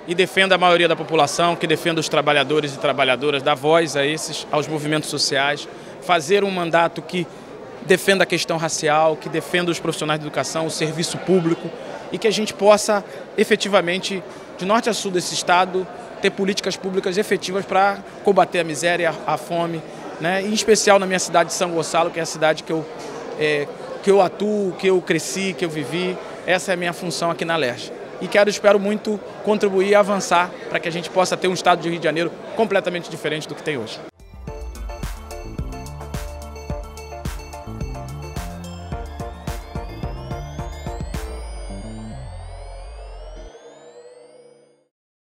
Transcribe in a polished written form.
e defenda a maioria da população, que defenda os trabalhadores e trabalhadoras, dá voz aos movimentos sociais, fazer um mandato que defenda a questão racial, que defenda os profissionais de educação, o serviço público e que a gente possa efetivamente, de norte a sul desse estado, ter políticas públicas efetivas para combater a miséria, a fome, né? Em especial na minha cidade de São Gonçalo, que é a cidade que eu atuo, que eu cresci, que eu vivi. Essa é a minha função aqui na LERJ. E espero muito contribuir e avançar para que a gente possa ter um estado de Rio de Janeiro completamente diferente do que tem hoje.